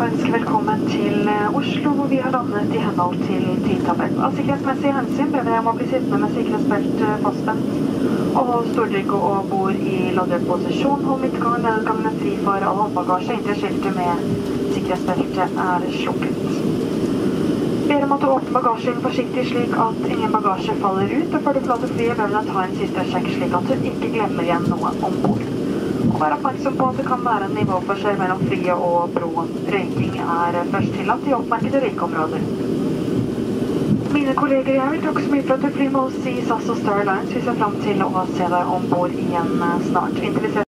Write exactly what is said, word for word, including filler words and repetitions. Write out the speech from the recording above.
få ønske velkommen til Oslo, hvor vi har landet i henhold til tidtabell. Av sikkerhetsmessige hensyn ber vi deg om å bli sittende med sikkerhetsbelt fastspent og hold stordrykk og bord i loddet posisjon. Hold midtgangen og nedgangen fri for all håndbagasje inntil skiltet med sikkerhetsbeltet er slukket. Ber om at du åpner bagasjen forsiktig slik at ingen bagasje faller ut, og før du forlater flyet ber vi deg ta en siste sjekk slik at du ikke glemmer igjen noe ombord. Og vær oppmerksom på at det kan være en nivåforskjell mellom flyet og broen. Røyking er først tillatt i oppmerkede røykeområder. Mine kolleger og jeg vil takke så mye for at du flyr med oss i S A S og Star Alliance. Vi ser frem til å se deg ombord igjen snart. Inntil vi ses